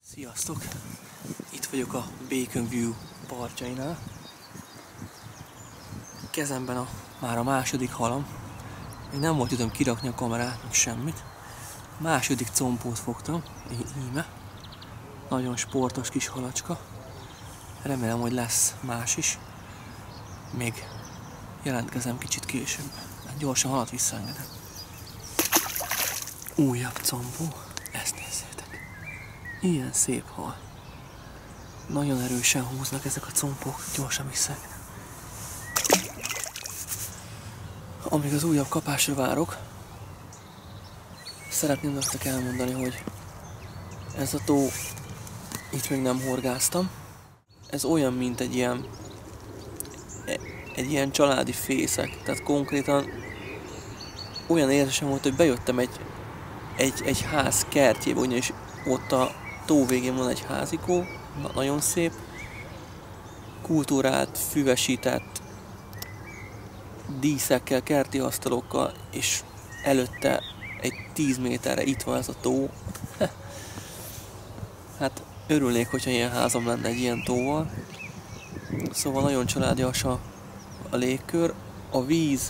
Sziasztok! Itt vagyok a Bacon View partjainál. Kezemben már a második halam. Még nem volt időm kirakni a kamerát, meg semmit. Második compót fogtam, íme. Nagyon sportos kis halacska. Remélem, hogy lesz más is. Még jelentkezem kicsit később. Gyorsan halat visszaengedem. Újabb compó. Ezt nézzétek. Ilyen szép hal. Nagyon erősen húznak ezek a compók. Gyorsan visszaengedem. Amíg az újabb kapásra várok, szeretném nektek elmondani, hogy ez a tó, itt még nem horgáztam. Ez olyan, mint egy ilyen családi fészek. Tehát konkrétan olyan érzésem volt, hogy bejöttem egy ház kertjébe, ugyanis ott a tó végén van egy házikó, nagyon szép, kultúrált, füvesített díszekkel, kerti asztalokkal, és előtte egy 10 méterre itt van ez a tó. Hát örülnék, hogyha ilyen házam lenne egy ilyen tóval. Szóval nagyon családias a légkör, a víz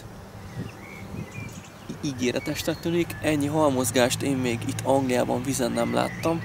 ígéretesnek tűnik, ennyi halmozgást én még itt Angliában vízen nem láttam.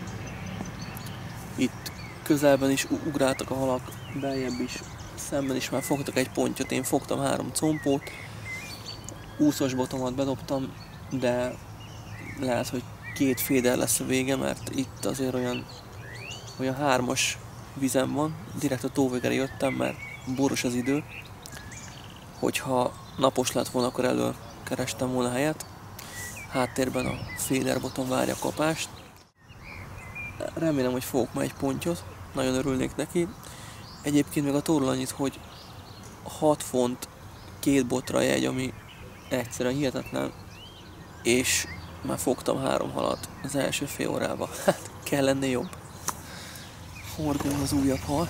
Itt közelben is ugráltak a halak, beljebb is, szemben is már fogtak egy pontyot, én fogtam 3 compót, úszos botomat bedobtam, de lehet, hogy 2 féder lesz a vége, mert itt azért olyan 3-as vizem van, direkt a tó végére jöttem, mert boros az idő. Hogyha napos lett volna, akkor elől kerestem volna helyet. Háttérben a féderboton várja a kapást. Remélem, hogy fogok már egy pontyot, nagyon örülnék neki. Egyébként még a tóról annyit, hogy 6 font 2 botra a jegy, ami egyszerűen hihetetlen, és már fogtam 3 halat az első fél órában. Hát kell lenni jobb. Horgón az újabb hal.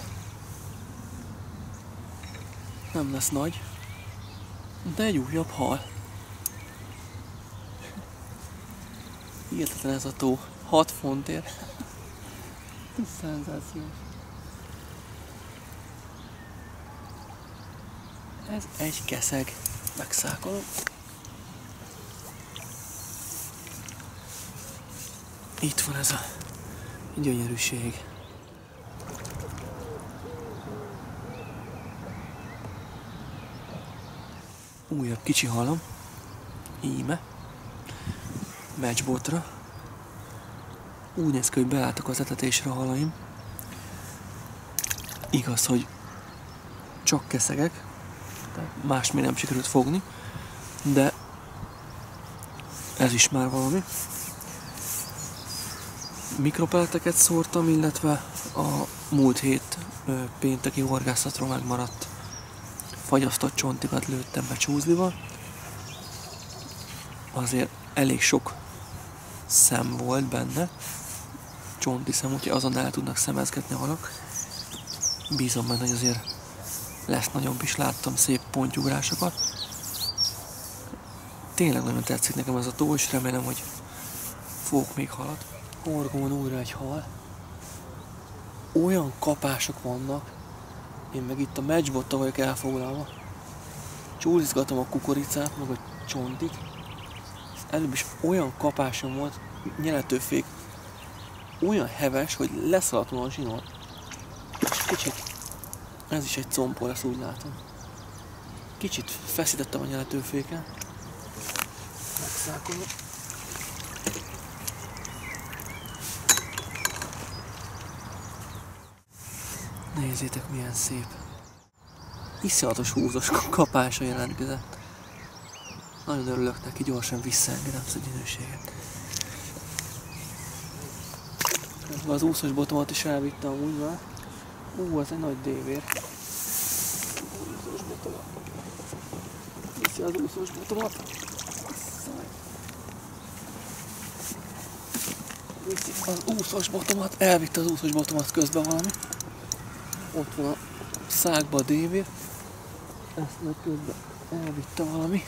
Nem lesz nagy, de egy újabb hal. Hihetetlen ez a tó. 6 fontért. Szenzációs. Ez egy keszeg. Megszákolom. Itt van ez a gyönyörűség. Újabb kicsi halam. Íme. Matchbotra. Úgy néz ki, hogy beálltak az etetésre a halaim. Igaz, hogy csak keszegek. Más még nem sikerült fogni. De ez is már valami. Mikropeleteket szórtam, illetve a múlt hét pénteki horgászatról megmaradt fagyasztott csontikat lőttem be csúzlival. Azért elég sok szem volt benne, csonti szem, úgyhogy azon el tudnak szemezgetni a halak. Bízom benne, hogy azért lesz nagyobb is, láttam szép pontyugrásokat. Tényleg nagyon tetszik nekem ez a tó, és remélem, hogy fogok még halat. Horgón újra egy hal. Olyan kapások vannak, én meg itt a matchbottal vagyok elfoglalva. Csúlizgatom a kukoricát, meg a csontit. Előbb is olyan kapásom volt, nyeletőfék olyan heves, hogy leszaladt volna a zsinór. És kicsit, ez is egy compó lesz, úgy látom. Kicsit feszítettem a nyeletőféken. Megszákolom. Nézzétek, milyen szép. Iszonyatos húzós kapása jelentkezett. Nagyon örülök neki, gyorsan visszaengedem ezt a gyönyörűséget. Az úszós botomat is elvittem úgy már. Ez egy nagy dévér. Úszós botomat. Viszi az úszós botomat. Viszi az úszós botomat. Elvitte az úszós botomat közben valami. Ott van a szágba a dévér. Ezt meg közben elvitte valami.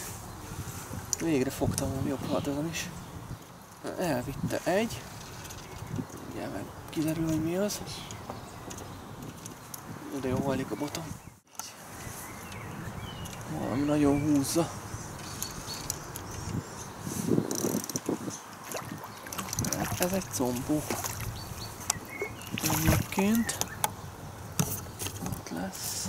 Végre fogtam valami jobb halat ezen is. Elvitte egy. mindjárt meg kiderül, hogy mi az. De jó hajlik a botom. Valami nagyon húzza. Ez egy combó. Egyébként ott lesz.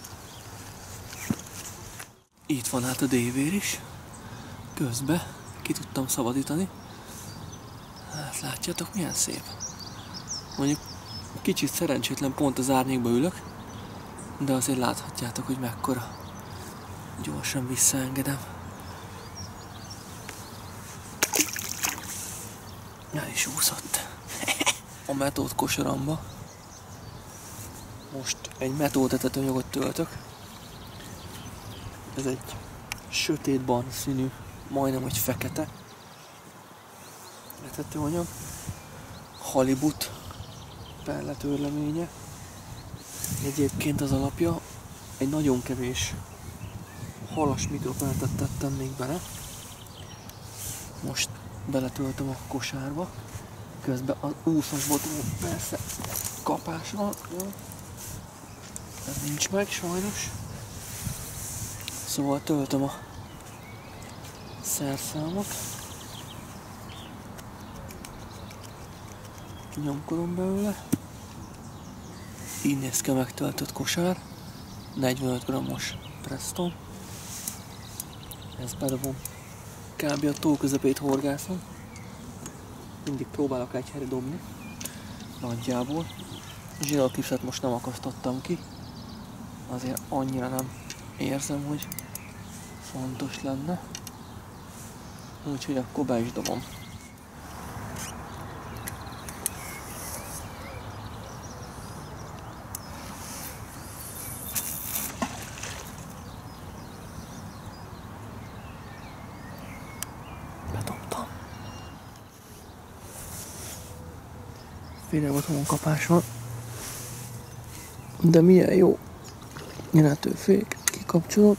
Itt van hát a dévér is. Közben ki tudtam szabadítani. Hát látjátok, milyen szép. Mondjuk kicsit szerencsétlen, pont az árnyékba ülök, de azért láthatjátok, hogy mekkora. Gyorsan visszaengedem. El is úszott. A metód kosaramba. Most egy metód etetőanyagot töltök. Ez egy sötét barna színű, majdnem hogy fekete etetőanyag. Halibut pelletőrleménye. Egyébként az alapja egy nagyon kevés halas mikropelletet tettem még bele. Most beletöltöm a kosárba. Közben az úszos botomon persze kapás van. Jó. Ez nincs meg sajnos. Szóval töltöm a szerszámot. Nyomkodom belőle. Így néz ki a megtöltött kosár. 45 g-os Preston. Ezt bedobom. Kb. A tó közepét horgászom. Mindig próbálok egy helyre dobni. Nagyjából. Zsíralkipszet most nem akasztottam ki. Azért annyira nem érzem, hogy fontos lenne. Úgyhogy akkor be is dobom. Bedobtam. Félrebotomon kapás van. De milyen jó. Nyeletőfék. Kikapcsolom.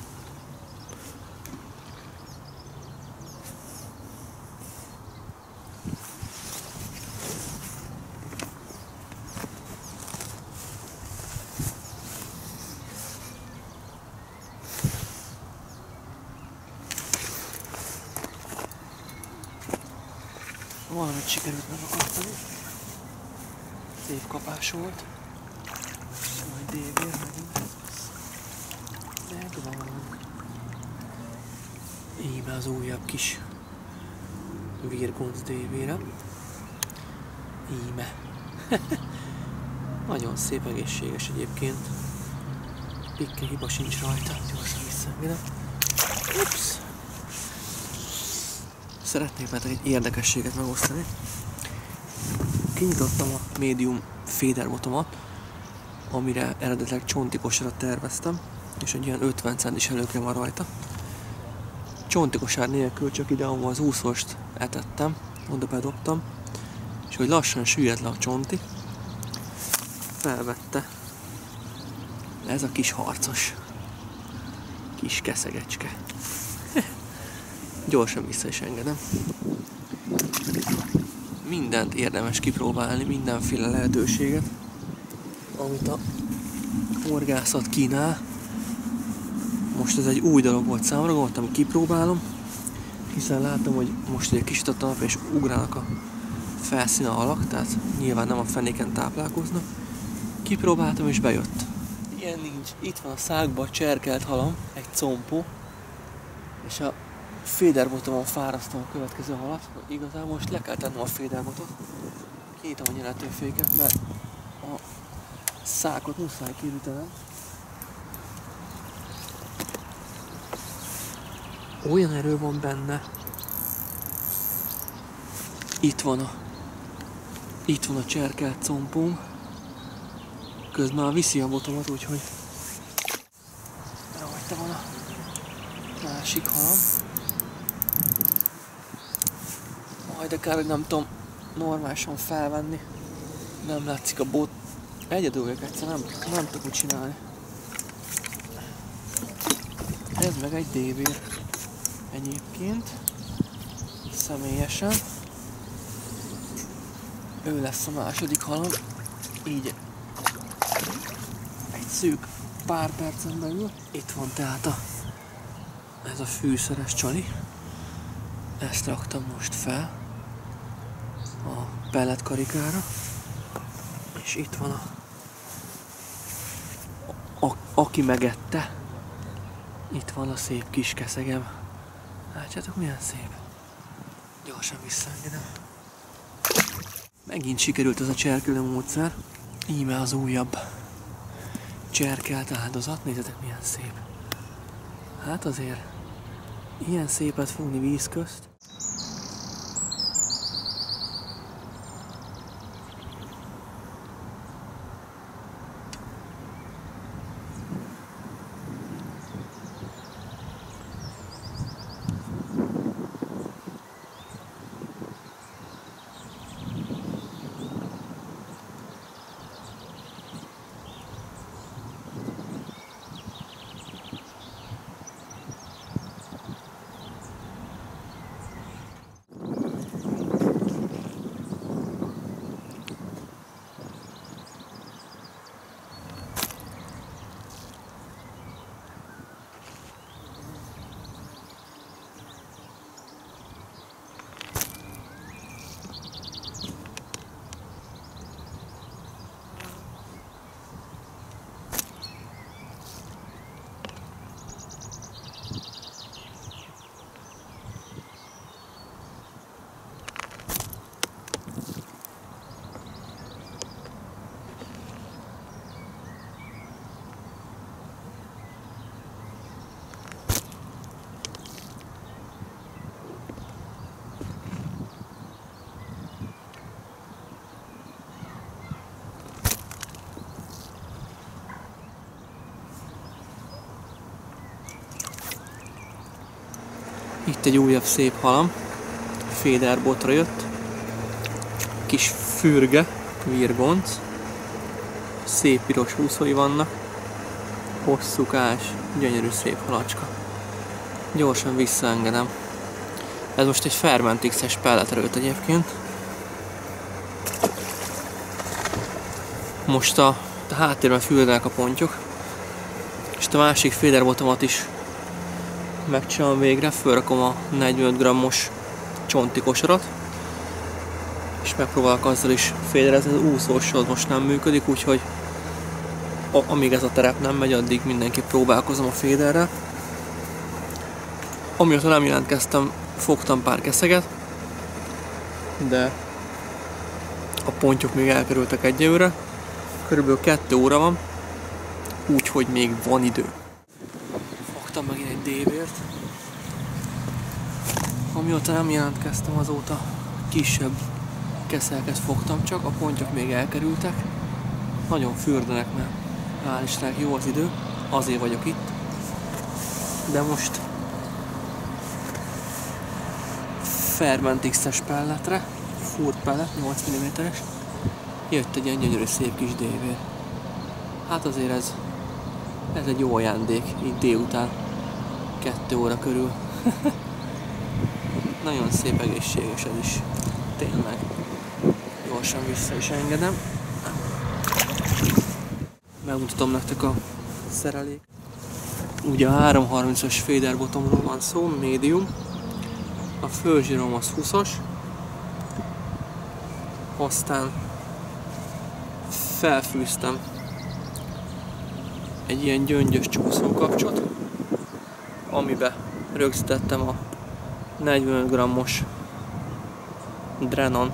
Valamit sikerült megakasztani. Szép kapás volt. Majd dévér megint. Megvan. Íme az újabb kis virgonc dévére. Íme. Nagyon szép, egészséges egyébként. Pikke hiba sincs rajta. Gyorsan visszaengedem. Ups. Szeretnék már egy érdekességet megosztani. Kinyitottam a médium féderbotomat, amire eredetileg csonti kosarat terveztem, és egy ilyen 50 centis előkre van rajta. Csonti kosár nélkül csak ide, ahol az úszost etettem, oda bedobtam, és hogy lassan süllyedt le a csonti, felvette ez a kis harcos, kis keszegecske. Gyorsan vissza is engedem. Mindent érdemes kipróbálni, mindenféle lehetőséget, amit a horgászat kínál. Most ez egy új dolog volt számomra, gondoltam, kipróbálom, hiszen látom, hogy most ugye kisütött a nap és ugrálnak a felszíne a halak, tehát nyilván nem a fenéken táplálkoznak. Kipróbáltam és bejött. Ilyen nincs. Itt van a szákba a cserkelt halam, egy compó, és a féderbotomon fárasztom a következő halat. Igazából most le kell tennem a féderbotot. Kinyitom a nyeletőféket, mert a szákot muszáj kiütenem. Olyan erő van benne. Itt van a cserkelt compóm. Közben már viszi a botomat, úgyhogy rajta van a másik halam. Majd akár, hogy nem tudom normálisan felvenni. Nem látszik a bot. Egyedül vagyok, egyszerűen nem tudok mit csinálni. Ez meg egy dévér. Egyébként személyesen Ő lesz a második halam. Így egy szűk pár percen belül. Itt van tehát ez a fűszeres csali. Ezt raktam most fel a pelletkarikára. És itt van aki megette. Itt van a szép kis keszegem. Látjátok, milyen szép? Gyorsan visszaengedem. Megint sikerült ez a cserkelő módszer. Íme az újabb cserkelt áldozat. Nézzetek, milyen szép. Hát azért ilyen szépet fogni víz közt. Itt egy újabb szép halam, féderbotra jött, kis fürge, virgonc, szép piros húszói vannak, hosszúkás, gyönyörű szép halacska. Gyorsan visszaengedem. Ez most egy Fermentix-es pelleterőt egyébként. Most a háttérben fürdelnek a pontyok, és a másik féderbotomat is megcsinálom végre, fölrakom a 45 g-os csonti kosarat, és megpróbálok azzal is féderezni. Az úszósod most nem működik, úgyhogy amíg ez a terep nem megy, addig mindenképp próbálkozom a féderrel. Amióta nem jelentkeztem, fogtam pár keszeget, de a pontyok még elkerültek egyelőre. Körülbelül 2 óra van, úgyhogy még van idő. Fogtam megint egy dévért. Amióta nem jelentkeztem, azóta kisebb keszelket fogtam csak, a pontyok még elkerültek. Nagyon fürdenek, mert hál' Istennek jó az idő, azért vagyok itt. De most Fermentix-es pelletre, furt pellet, 8 mm-es, jött egy ilyen gyönyörű szép kis dévér. Hát azért ez egy jó ajándék, így délután 2 óra körül. Nagyon szép, egészséges ez is, tényleg. Gyorsan vissza is engedem. Megmutatom nektek a szerelést. Ugye a 330-as féderbotomról van szó, médium. A fölzsírom az 20-as. Aztán felfűztem egy ilyen gyöngyös csúszókapcsot, amibe rögzítettem a 45 g-os Drenon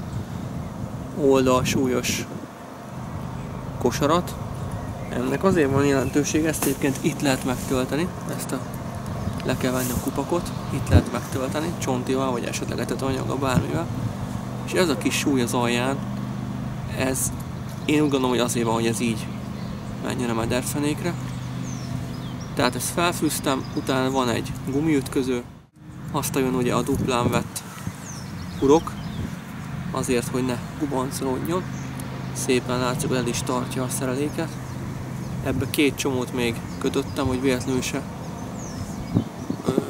oldalsúlyos kosarat. Ennek azért van jelentőség, ezt egyébként itt lehet megtölteni, le kell venni a kupakot, itt lehet megtölteni, csontival, vagy esetleg etetőanyaggal, bármivel. És ez a kis súly az alján, én úgy gondolom, hogy azért van, hogy ez így menjen a mederfenékre. Tehát ezt felfűztem, utána van egy gumiütköző, aztán jön ugye a duplán vett urok, azért, hogy ne gubancolódjon. Szépen látszik, hogy el is tartja a szereléket. Ebbe 2 csomót még kötöttem, hogy véletlenül se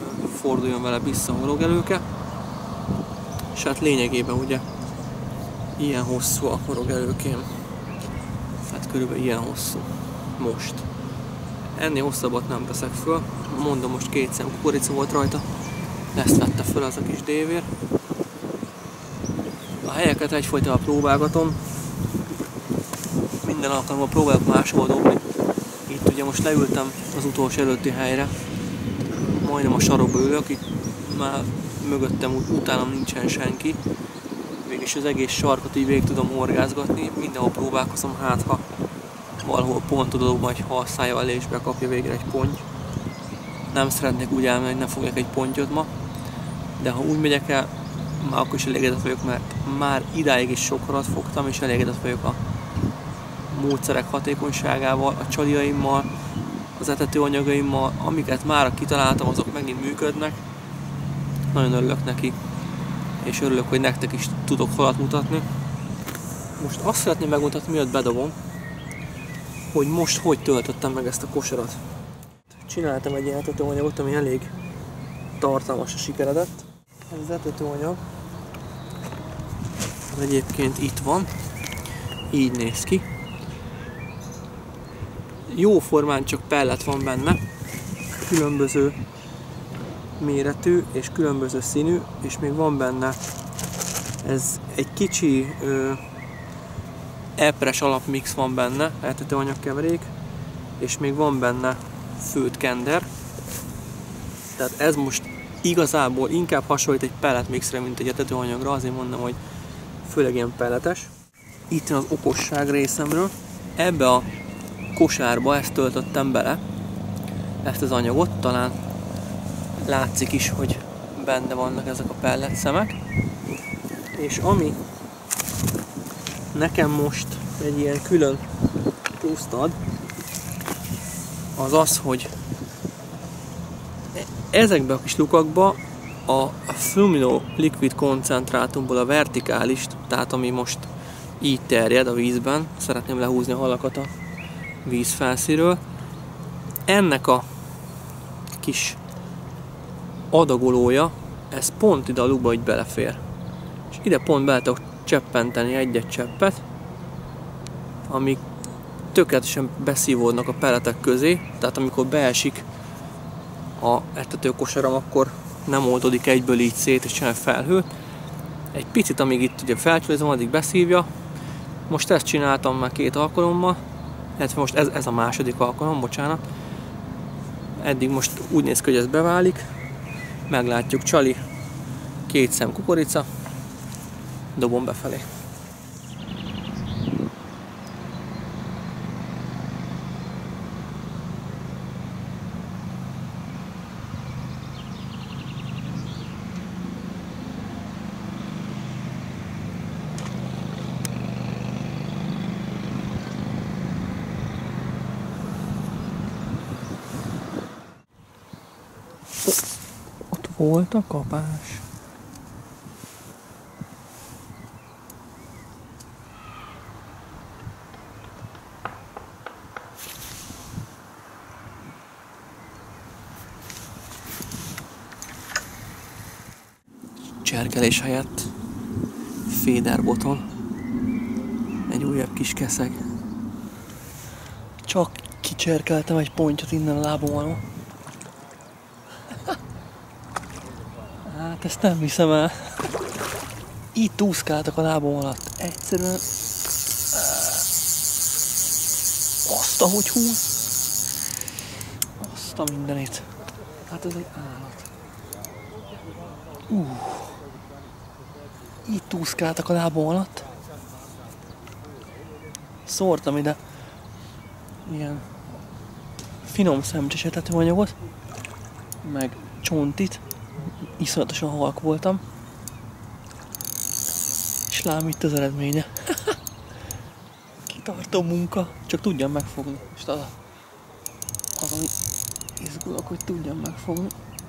forduljon vele vissza a hologelőke. És hát lényegében ugye Ilyen hosszú a korogelőkém. Hát körülbelül ilyen hosszú. Most. Ennél hosszabbat nem teszek föl. Mondom, most 2 szem kukorica volt rajta. Ezt vette föl az a kis dévér. A helyeket egyfolytában próbálgatom. Minden alkalommal próbálok máshol dobni. Itt ugye most leültem az utolsó előtti helyre. Majdnem a sarokba ülök, itt már mögöttem, utánam nincsen senki. Mégis az egész sarkot így végig tudom horgászgatni, mindenhol próbálkozom, hát ha valahol pontot adok, majd ha a szája elé is bekapja végre egy ponty. Nem szeretnék úgy elmenni, hogy ne fogjak egy pontyot ma, de ha úgy megyek el, már akkor is elégedett vagyok, mert már idáig is sok halat fogtam, és elégedett vagyok a módszerek hatékonyságával, a csaliaimmal, az etetőanyagaimmal, amiket már kitaláltam, azok megint működnek. Nagyon örülök neki, és örülök, hogy nektek is tudok halat mutatni. Most azt szeretném megmutatni, miatt bedobom, hogy most hogy töltöttem meg ezt a kosarat. Csináltam egy ilyen etetőanyagot, ami elég tartalmasra sikeredett. Ez az etetőanyag, az egyébként itt van, így néz ki. Jó formán csak pellet van benne, különböző méretű és különböző színű, és még van benne ez egy kicsi epres alapmix van benne, etetőanyagkeverék, és még van benne főtt kender. Tehát ez most igazából inkább hasonlít egy pelletmixre, mint egy etetőanyagra, azért mondom, hogy főleg ilyen pelletes. Itt van az okosság részemről. Ebbe a kosárba ezt töltöttem bele, ezt az anyagot, talán látszik is, hogy benne vannak ezek a pelletszemek. És ami nekem most egy ilyen külön pluszt ad, az az, hogy ezekbe a kis lukakba a Flumino Liquid koncentrátumból a vertikális, tehát ami most így terjed a vízben, szeretném lehúzni a halakat a víz felszínről, ennek a kis adagolója, ez pont ide a lukba így belefér. És ide pont bele tudok cseppenteni egy-egy cseppet, amik tökéletesen beszívódnak a pelletek közé, tehát amikor beesik a etetőkosaram, akkor nem oldódik egyből így szét és csinál felhőt. Egy picit, amíg itt ugye felcsúlyozom, addig beszívja. Most ezt csináltam már 2 alkalommal, illetve most ez a második alkalom, bocsánat. Eddig most úgy néz ki, hogy ez beválik. Meglátjuk, csali, 2 szem kukorica, dobom befelé. Ott volt a kapás. Cserkelés helyett féderbotol. Egy újabb kis keszeg. Csak kicserkeltem egy pontyot innen a lábom alól. Hát ezt nem hiszem el. Itt úszkáltak a lábom alatt. Egyszerűen... Azt, ahogy húz. Azt a mindenit. Hát ez egy állat. Itt úszkáltak a lábom alatt. Szórtam ide ilyen finom szemcses etetőanyagot, meg csontit. Iszonyatosan halk voltam. És lám itt az eredménye. Kitartó munka. Csak tudjam megfogni. És az ami izgulok, hogy tudjam megfogni.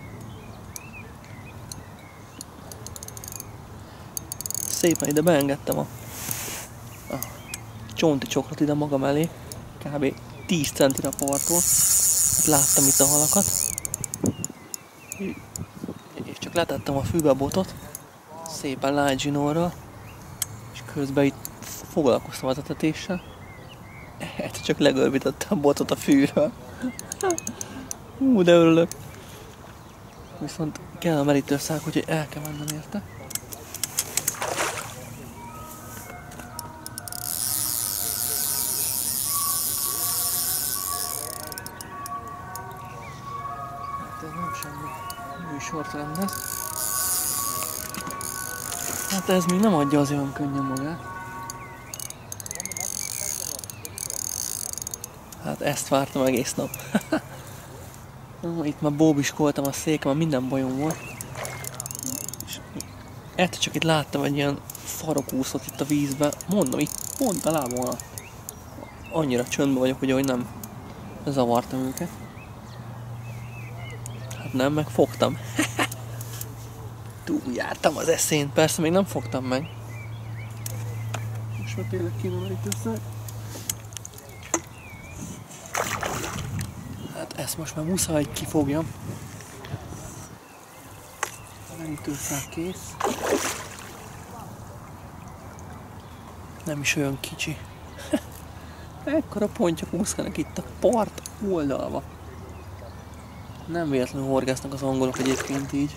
Szépen ide beengedtem a csonti csokrot ide magam elé. Kb. 10 centire a parttól. Láttam itt a halakat. És csak letettem a fűbe a botot. Szépen light zsinórral. És Közben itt foglalkoztam az etetéssel. Csak legörbítettem a botot a fűről. De örülök. Viszont kell a merítőszák, úgyhogy el kell mennem érte. Hát ez nem semmi műsort rendez. Hát ez még nem adja az olyan könnyen magát. Hát ezt vártam egész nap. Itt már bóbiskoltam a széken, minden bajom volt. És egyszer csak itt láttam egy ilyen farokúszót itt a vízbe. Mondom, itt pont belábolna. Annyira csöndben vagyok, hogy nem zavartam őket. Hát nem, meg fogtam. Túljártam az eszén, persze még nem fogtam meg. Most már tényleg kínom itt össze. Hát ezt most már muszáj kifogjam. A merítőszák kész. Nem is olyan kicsi. Ekkora pontyok úszkanak itt a part oldalba. Nem véletlenül horgásznak az angolok egyébként így.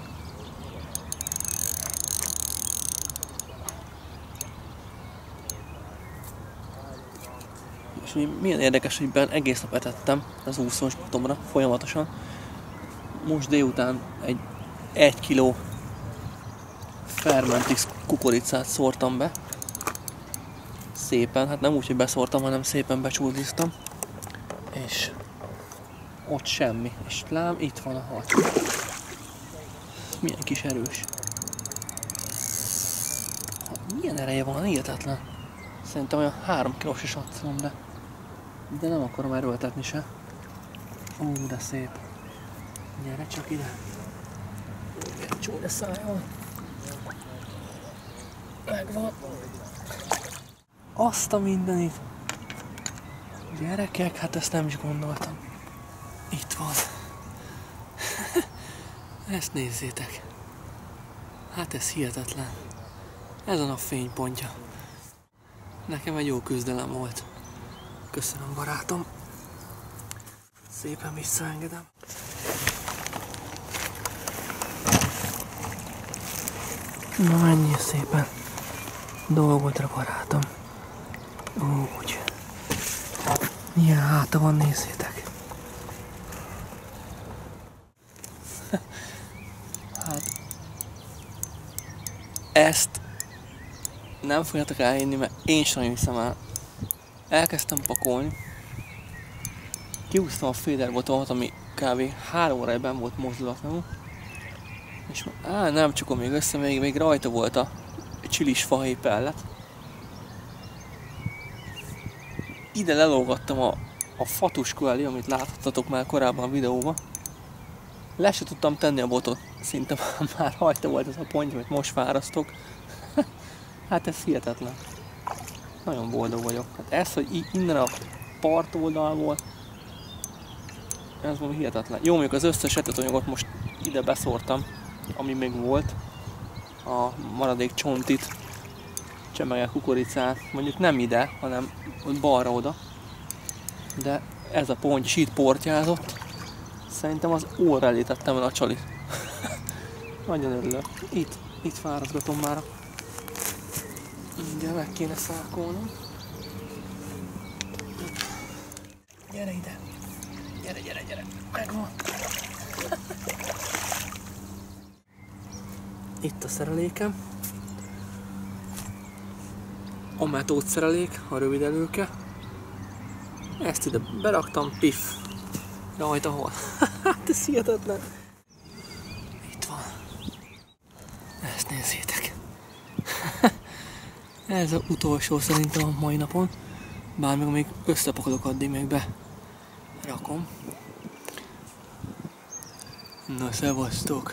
És milyen érdekes, hogy egész nap etettem az úszós botomra folyamatosan. Most délután egy 1 kiló Fermentix kukoricát szórtam be. Szépen, hát nem úgy, hogy beszórtam, hanem szépen becsúrdiztam. És ott semmi. És lám, itt van a hal. Milyen kis erős. Milyen ereje van, hihetetlen. Szerintem olyan 3 kilós is adszom, de nem akarom erőltetni se. Ó, de szép. Gyere csak ide. Csúnya szájon. Megvan. Azt a mindenit. Gyerekek, hát ezt nem is gondoltam. Itt van. Ezt nézzétek. Hát ez hihetetlen. Ez a nap fénypontja. Nekem egy jó küzdelem volt. Köszönöm, barátom. Szépen visszaengedem. Na, menjél szépen. Dolgodra, barátom. Úgy. Milyen háta van, nézzétek. Hát... Ezt... nem fogjátok elhinni, mert én sem hiszem el. Elkezdtem pakolni. Kiúztam a féderbotomat, ami kb. 3 órája benn volt mozdulatlanul. És nem csukom még össze, még rajta volt a csilis fahéj pellet. Ide lelógattam a fatuskó elé, amit láthattatok már korábban a videóban. Le se tudtam tenni a botot. Szinte már rajta volt ez a ponty, amit most fárasztok. Hát ez hihetetlen. Nagyon boldog vagyok. Hát ez, hogy innen a part oldalból, ez valami hihetetlen. Jó, mondjuk az összes etetőanyagot most ide beszórtam, ami még volt. A maradék csontit, csemege kukoricát, mondjuk nem ide, hanem ott balra oda. De ez a ponty itt portyázott. Szerintem az óra elé tettem el a csalit. Nagyon örülök. Itt fáradgatom már. Ugye meg kéne szárkolnom. Gyere ide! Gyere! Megvan! Itt a szerelékem. A metód szerelék, a rövid előke. Ezt ide beraktam, piff. Rajta hol? Hát ez hihetetlen. Itt van. Ezt nézzétek. Ez az utolsó szerintem a mai napon. Bár még összepakolok, addig még be rakom. Na, szevasztok!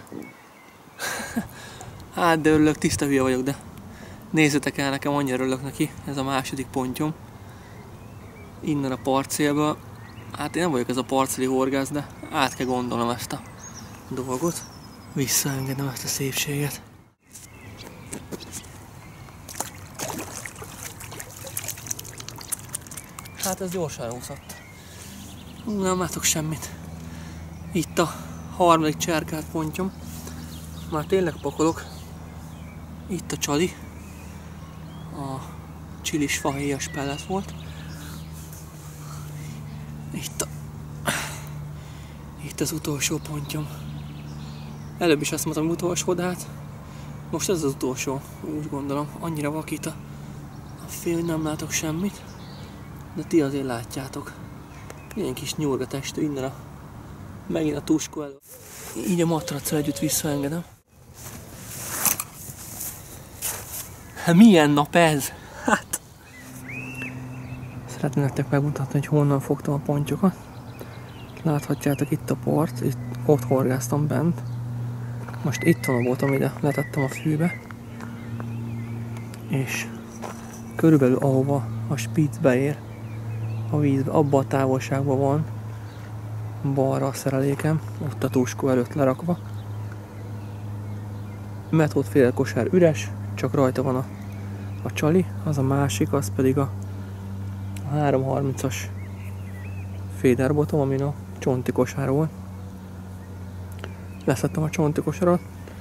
Hát, de örülök, tiszta hülye vagyok, de nézzetek el, nekem annyira örülök neki, ez a második pontyom. Innen a parcélba. Hát én nem vagyok ez a parcéli horgász, de át kell gondolnom ezt a dolgot. Visszaengedem ezt a szépséget. Hát ez gyorsan elúszott. Nem látok semmit. Itt a harmadik cserkált pontyom. Már tényleg pakolok. Itt a csali. A csilis fahéjas pellet volt. Itt az utolsó pontyom. Előbb is azt mondtam, utolsó, de hát most ez az utolsó, úgy gondolom. Annyira vakít a fél, hogy nem látok semmit. De ti azért látjátok. Ilyen kis nyurga testű innen megint a tuskó elő. Így a matracsal együtt visszaengedem. Hát milyen nap ez? Hát... Szeretném nektek megmutatni, hogy honnan fogtam a pontyokat. Láthatjátok itt a part, ott horgáztam bent. Most itt van a botom, ide letettem a fűbe. És körülbelül ahova a spitz beér a vízbe, abban a távolságban van balra a szerelékem, ott a tuskó előtt lerakva. Metód félkosár üres, csak rajta van a csali, az a másik, az pedig a 330-as féderbotom, amin a csonti kosár volt. Leszettem a csonti kosarat,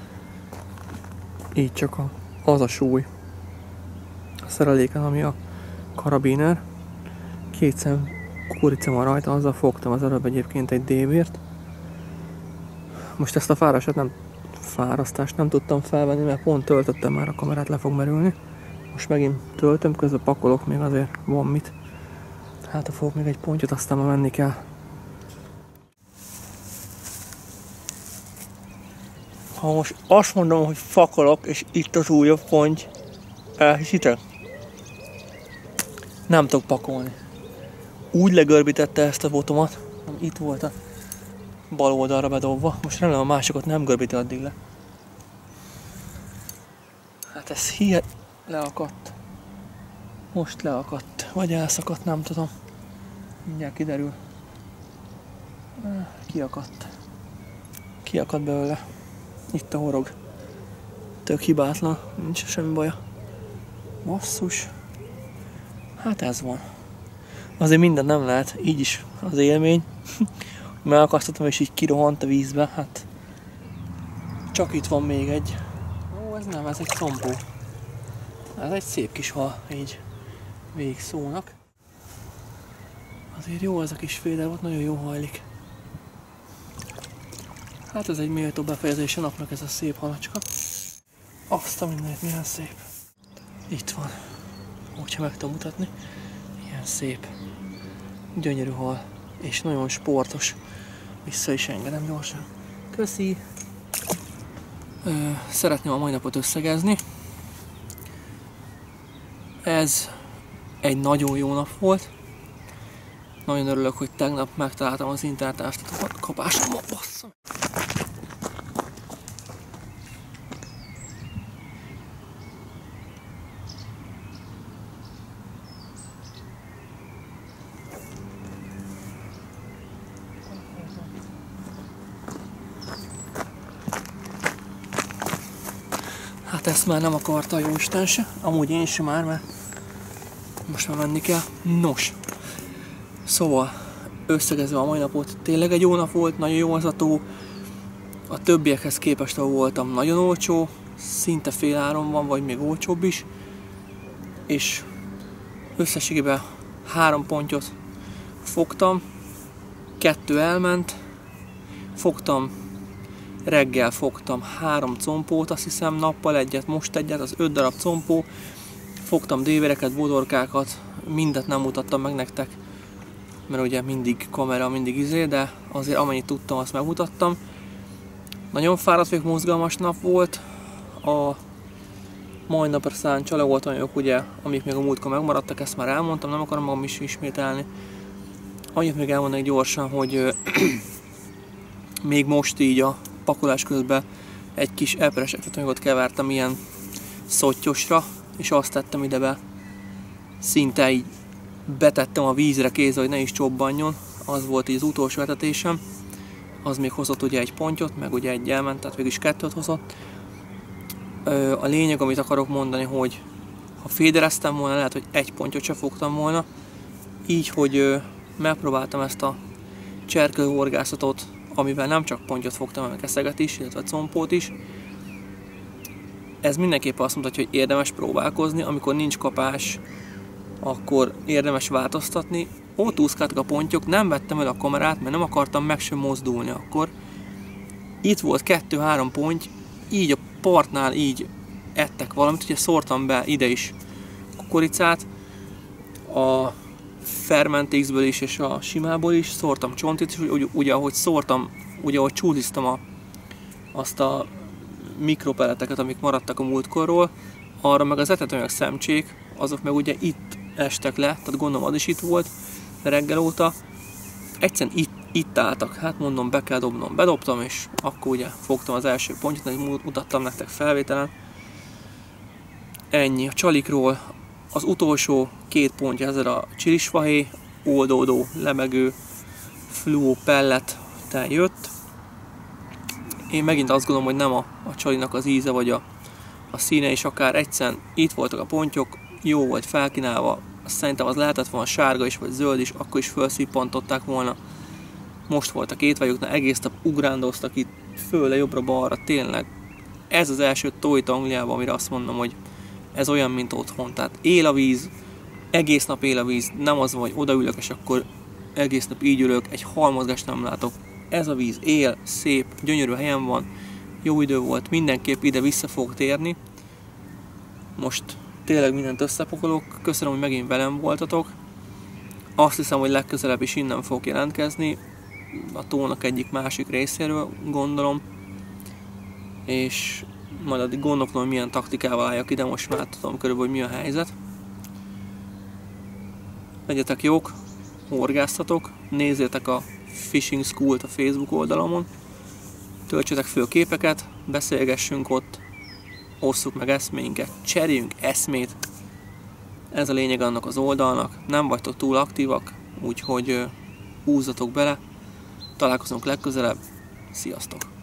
így csak az a súly a szereléken, ami a karabiner. 2 szem kukorica van rajta, azzal fogtam az előbb egyébként egy dévért. Most ezt a fárasztást nem tudtam felvenni, mert pont töltöttem már a kamerát, le fog merülni. Most megint töltöm, közben pakolok, még azért van mit. Hát fogok még egy pontyot, aztán már menni kell. Ha most azt mondom, hogy fakolok, és itt az újabb ponty, elhiszitek? Nem tudok pakolni. Úgy legörbítette ezt a botomat, itt volt a bal oldalra bedobva. Most remélem a másikat nem görbíti addig le. Hát ez leakadt. Most leakadt. Vagy elszakadt, nem tudom. Mindjárt kiderül. Kiakadt. Kiakadt belőle. Itt a horog. Tök hibátlan, nincs semmi baja. Basszus. Hát ez van. Azért minden nem lehet, így is az élmény. Megakasztottam és így kirohant a vízbe, hát csak itt van még egy. Ó, ez nem, ez egy szompó. Ez egy szép kis hal, így végig szólnak. Azért jó ez a kis féder volt, nagyon jó hajlik. Hát ez egy méltó befejezés a napnak, ez a szép halacska. Azt a mindenit, milyen szép. Itt van, hogyha meg tudom mutatni. Ilyen szép, gyönyörű hal, és nagyon sportos. Vissza is engedem gyorsan. Köszi! Szeretném a mai napot összegezni. Ez egy nagyon jó nap volt. Nagyon örülök, hogy tegnap megtaláltam az interneten ezt a kapásommal, basszom. Hát ezt már nem akarta a jóisten se, amúgy én sem már, mert most már menni kell. Nos, szóval összegezve a mai napot, tényleg egy jó nap volt, nagyon jó az a tó. A többiekhez képest, ahol voltam, nagyon olcsó, szinte féláron van, vagy még olcsóbb is. És összességében 3 pontyot fogtam, 2 elment, reggel fogtam 3 compót, azt hiszem, nappal egyet, most egyet, az 5 darab compó. Fogtam dévereket, bodorkákat, mindet nem mutattam meg nektek, mert ugye mindig kamera, mindig de azért amennyit tudtam, azt megmutattam. Nagyon fáradt vagyok, mozgalmas nap volt. A mai napra szánt csalagoltanyagok, ugye, amik még a múltkor megmaradtak, ezt már elmondtam, nem akarom magam is ismételni. Annyit még elmondanék gyorsan, hogy még most így a pakolás közben egy kis epres ekvatanyagot kevertem ilyen szottyosra, és azt tettem ide be. Szinte így betettem a vízre kézzel, hogy ne is csobbanjon. Az volt így az utolsó etetésem. Az még hozott ugye egy pontyot, meg ugye egy elment, tehát végül is 2 hozott. A lényeg, amit akarok mondani, hogy ha fédereztem volna, lehet, hogy 1 pontyot se fogtam volna. Így, hogy megpróbáltam ezt a cserkőhorgászatot, amivel nem csak pontyot fogtam, hanem keszeget is, illetve combót is. Ez mindenképpen azt mutatja, hogy érdemes próbálkozni, amikor nincs kapás, akkor érdemes változtatni. Ott úszkáltak a pontyok, nem vettem el a kamerát, mert nem akartam meg sem mozdulni akkor. Itt volt 2-3 ponty, így a partnál így ettek valamit, ugye szórtam be ide is kukoricát, a Fermentixből is és a simából is, szórtam csontit is, ugye ahogy szórtam, ugye ahogy csúdiztam azt a mikropeleteket, amik maradtak a múltkorról, arra meg az etetőanyag szemcsék, azok meg ugye itt estek le, tehát gondolom az is itt volt reggel óta. Egyszerűen itt álltak, hát mondom, be kell dobnom. Bedobtam, és akkor ugye fogtam az első pontot, amit mutattam nektek felvételen. Ennyi a csalikról. Az utolsó 2 pontja ezzel a csilisfahé, oldódó, lebegő, fluó pellet jött. Én megint azt gondolom, hogy nem a csalinak az íze vagy a színe, és akár egyszerűen itt voltak a pontyok, jó volt felkínálva, szerintem az lehetett volna sárga is, vagy zöld is, akkor is felszippantották volna. Most voltak étvágyuknál, egész nap ugrándoztak itt fölle, jobbra-balra, tényleg. Ez az első tó itt Angliában, amire azt mondom, hogy ez olyan, mint otthon. Tehát él a víz, egész nap él a víz, nem az van, hogy odaülök, és akkor egész nap így ülök, egy halmozgást nem látok. Ez a víz él, szép, gyönyörű helyen van, jó idő volt, mindenképp ide vissza fogok térni. Most tényleg mindent összepakolok, köszönöm, hogy megint velem voltatok. Azt hiszem, hogy legközelebb is innen fogok jelentkezni, a tónak egyik másik részéről gondolom. És majd addig gondolkodom, hogy milyen taktikával álljak ide, most már tudom körülbelül, hogy mi a helyzet. Legyetek jók, horgásztatok, nézzétek a Fishing School-t a Facebook oldalamon, töltsetek föl képeket, beszélgessünk ott, osszuk meg eszméinket, cseréljünk eszmét. Ez a lényeg annak az oldalnak, nem vagytok túl aktívak, úgyhogy húzzatok bele, találkozunk legközelebb, sziasztok!